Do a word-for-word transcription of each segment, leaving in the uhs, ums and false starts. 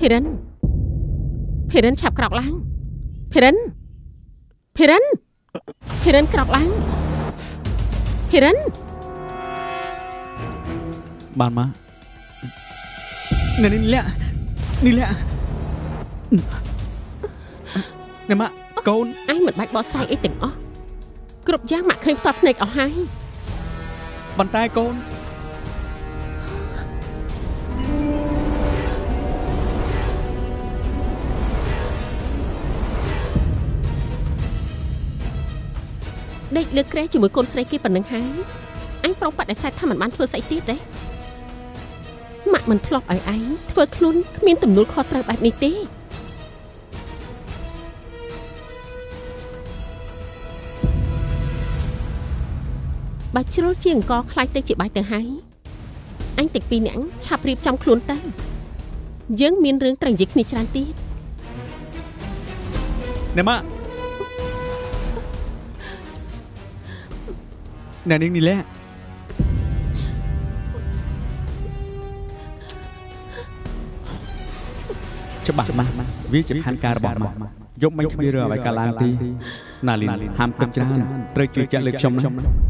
ភីរិនភីរិនឆាប់ក្រោកឡើងភីរិនភីរិនភីរិនក្រោកឡើងភីរិនបានមកនេះនេះលាក់នេះលាក់នេះម៉ាក់កូនអញមិនបាច់បកស្រាយអីទាំងអស់គ្រប់យ៉ាងម៉ាក់ឃើញផ្ទាល់ភ្នែកអស់ហើយបន្តែកូនដេកលើក្រែជាមួយកូនស្រីគេប៉ុណ្្នឹងហើយអញប្រុងបដិសេធថាមិនបានធ្វើស្អីទៀតទេម៉ាក់មិនធ្លាប់ឲ្យឯងធ្វើខ្លួនគ្មានទំនួលខុសត្រូវបែបនេះទេបើជ្រុលជាអង្គខ្លាចទៅជាបាច់ទៅហើយអញទាំងពីរនាក់ឆាប់រៀបចំខ្លួនទៅយើងមានរឿងត្រូវនិយាយគ្នាច្រើនទៀតណែម៉ាក់អ្នកនាងនេះលាក់ច្បាស់ម៉ាស់វាជាផែនការរបស់ម៉ាស់យកមិនគ្មានរឿងអ្វីកើតឡើងទេណាលីនហាមគិតច្រើនត្រូវជឿជាក់លើខ្ញុំណា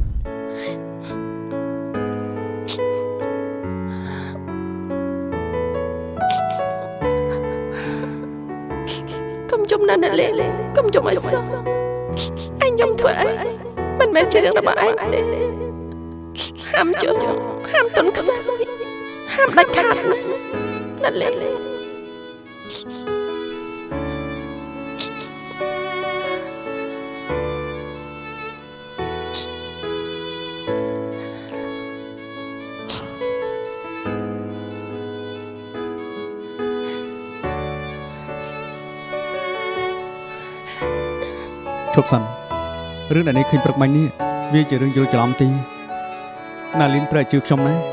កុំចំណានលេកុំចំឲ្យសោះអញខ្ញុំធ្វើអីមិនមែនជារឿងរបស់ឯងទេហាមជឿហាមទន់ខ្សោយហាមដាច់ខាតណាណាលេឈប់សិនរឿងដែលនេះឃើញព្រឹកមិញនេះវាជារឿងយល់ច្រឡំទីណាលីនត្រូវជឿខ្ញុំណា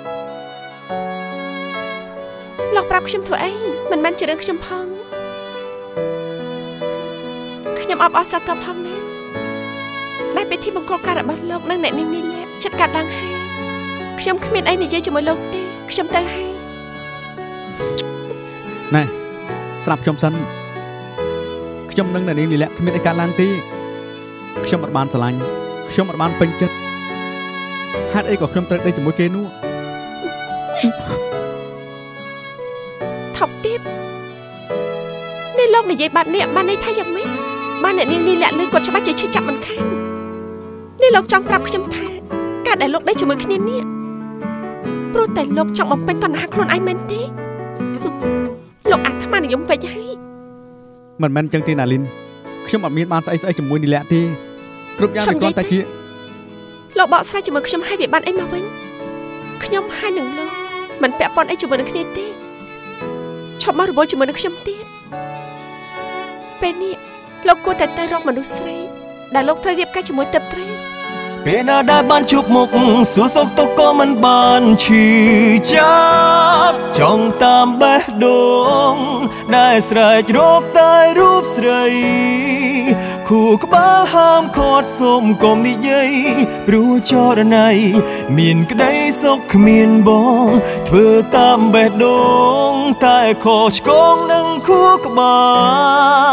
លោកប្រាប់ខ្ញុំធ្វើអីមិនមែនជារឿងខ្ញុំផងខ្ញុំអបអរសាទរផងណាដែលពិធីមង្គលការរបស់លោកនិងអ្នកនាងនេះលាក់ចិត្តកាត់ឡើងហើយខ្ញុំគ្មានអីនិយាយជាមួយលោកទេខ្ញុំទៅហើយណែស្រាប់ខ្ញុំសិនខ្ញុំនឹងអ្នកនាងនេះលាក់គ្មានអីកើតឡើងទេខ្ញុំមិនបានស្រឡាញ់ខ្ញុំមិនបានពេញចិត្តហេតុអីក៏ខ្ញុំត្រូវដេកជាមួយគេនោះថប់ទៀតនេះលោកនិយាយបាត់នេះបានន័យថាយ៉ាងម៉េចបានអ្នកនាងនេះលាក់លឺគាត់ច្បាស់ជាឈឺចាប់មិនខាននេះលោកចង់ប្រាប់ខ្ញុំថាការដែលលោកដេកជាមួយគ្នានេះព្រោះតែលោកចង់បំពេញតណ្ហាខ្លួនឯងមែនទេលោកអាត្មានិយមពេកហើយមិនមែនចឹងទេណាលីនខ្ញុំអត់មានបានស្អីស្អីជាមួយនេះលាក់ទេគ្រប់យ៉ាងវាគ្រាន់តែជាលោកបកស្រាយជាមួយខ្ញុំហើយវាបានអីមកវិញខ្ញុំហើយនឹងលោកមិនពាក់ព័ន្ធអីជាមួយនឹងគ្នាទេឈប់មករវល់ជាមួយនឹងខ្ញុំទៀតពេលនេះលោកគួរតែទៅរកមនុស្សស្រីដែលលោកត្រូវរៀបការជាមួយទឹកត្រីពេលណាដែលបានជួបមុខសួរសុខទុក្ខក៏មិនបានឈឺចាប់ចង់តាមបេះដូងដែលស្រែករកតែរូបស្រីខួរក្បាលហាមឃាត់សូមកុំនិយាយព្រោះចរណៃមានក្តីសុខគ្មានបងធ្វើតាមបេះដូងតែខុសឆ្គងនឹងខួរក្បាល